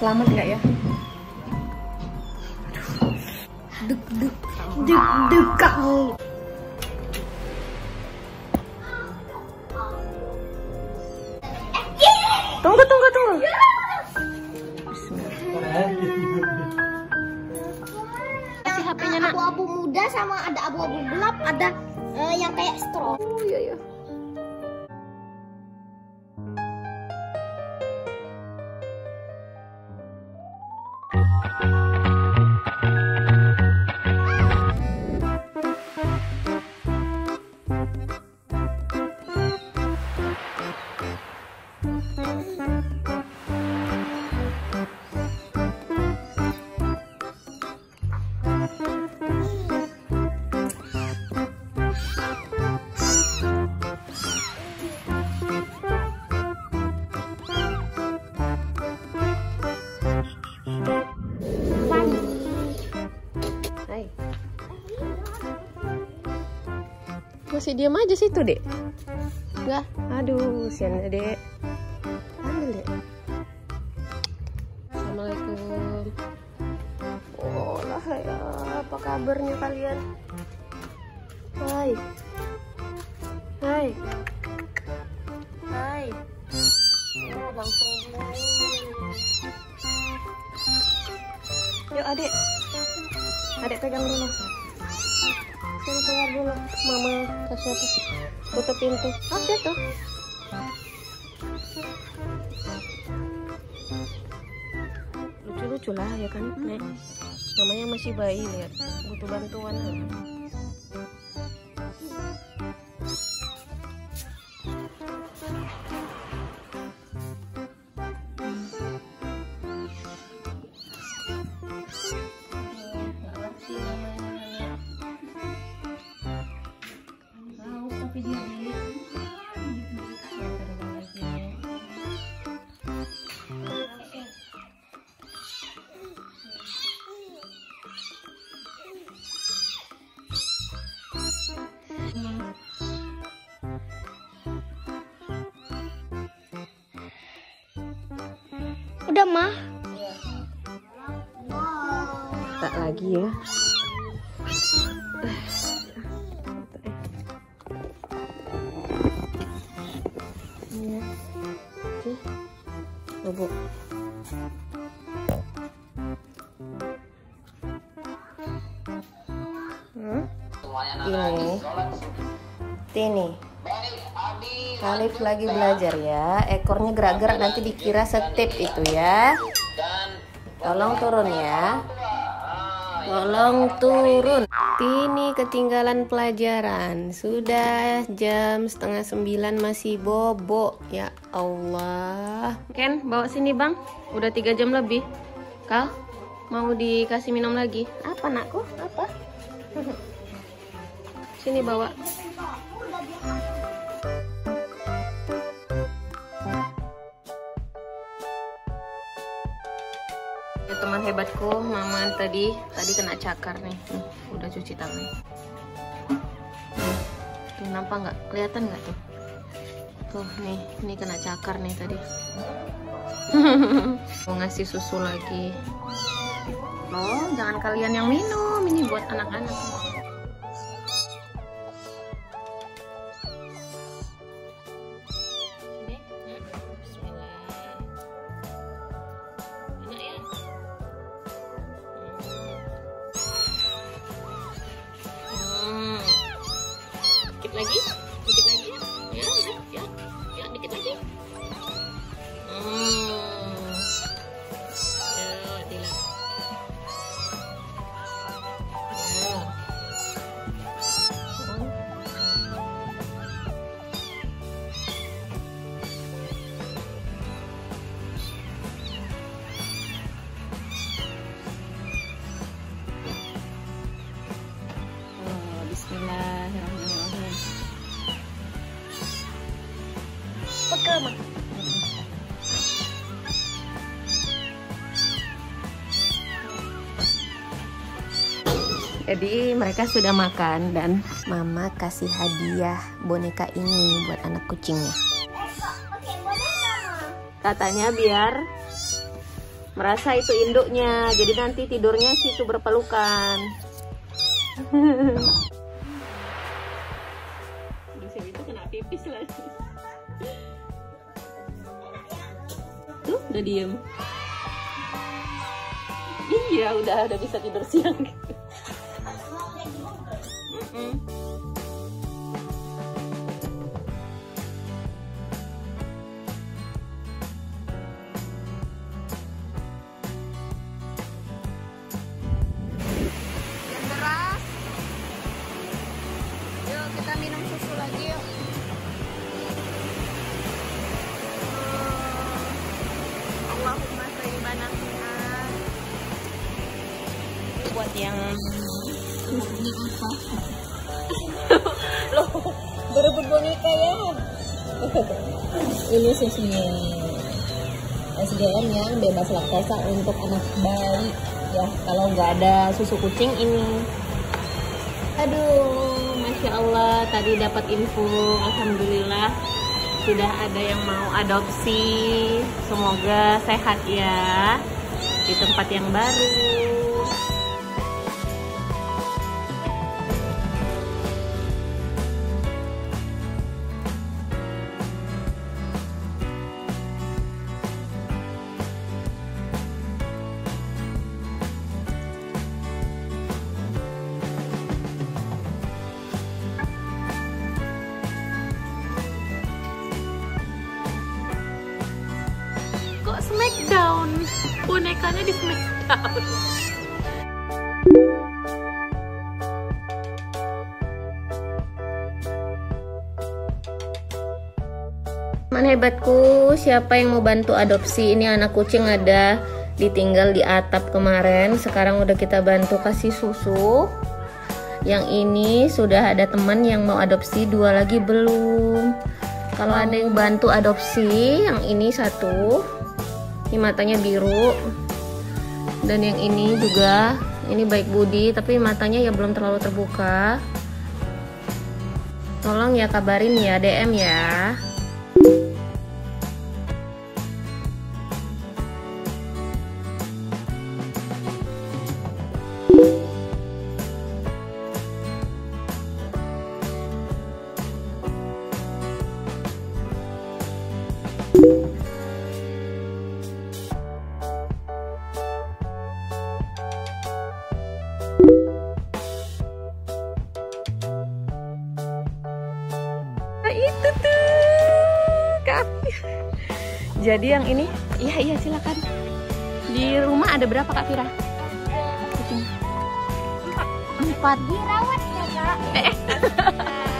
Selamat nggak ya? Deg-degan. Tunggu. Kasih HP-nya nak. Abu-abu muda sama ada abu-abu gelap, ada yang kayak straw. Oh iya. Masih diam aja situ, Dek. Enggak. Aduh, siannya, Dek. Ambil, Dek. Assalamualaikum. Oh lah ya, apa kabarnya kalian? Hai. Oh, langsung yuk, Adek. Adek pegang dulu. Sini keluar dulu, mama kasih apa? Tutup pintu. Oke tuh. Lucu-lucu lah ya kan, Nek. Namanya masih bayi, lihat. Butuh bantuan. Udah mah. Tak lagi ya. Bobo. Ini. Alif lagi belajar ya. Ekornya gerak-gerak nanti dikira setip itu ya. Tolong turun ya. Tolong turun. Tini ketinggalan pelajaran. Sudah jam 8:30 masih bobo. Ya Allah. Ken, bawa sini bang. Udah 3 jam lebih. Kal, mau dikasih minum lagi? Apa nakku? Apa? Sini bawa. Ya, teman hebatku, mama tadi kena cakar nih. Udah cuci tangan. Tuh nampak nggak? Kelihatan nggak tuh? Tuh nih, ini kena cakar nih tadi. Mau ngasih susu lagi. Oh, jangan kalian yang minum, ini buat anak-anak. Dikit lagi ya, dikit lagi. Bismillahirrahmanirrahim. Pegang. Jadi mereka sudah makan dan mama kasih hadiah boneka ini buat anak kucingnya. Katanya biar merasa itu induknya, jadi nanti tidurnya situ berpelukan. Musim itu kena pipis lah. Tuh udah diem. Iya udah bisa tidur siang. Kita minum susu lagi yuk. Allahumma shayyiban nafi'an. Ini buat yang loh, berebut boneka ya. Ini susunya SGM yang bebas laktosa untuk anak bayi ya. Kalau nggak ada susu kucing ini. Aduh, Masya Allah, tadi dapat info, alhamdulillah sudah ada yang mau adopsi. Semoga sehat ya di tempat yang baru. Smackdown, bonekanya di Smackdown. Teman hebatku, siapa yang mau bantu adopsi? Ini anak kucing ada ditinggal di atap kemarin, sekarang udah kita bantu kasih susu. Yang ini sudah ada teman yang mau adopsi, 2 lagi belum. Kalau ada yang bantu adopsi, yang ini 1. Ini matanya biru, dan yang ini juga, ini baik budi tapi matanya ya belum terlalu terbuka. Tolong ya kabarin ya, DM ya. Itu tuh Kak. Jadi yang ini, iya silakan. Di rumah ada berapa Kak Fira? 4. Dirawat ya Kak.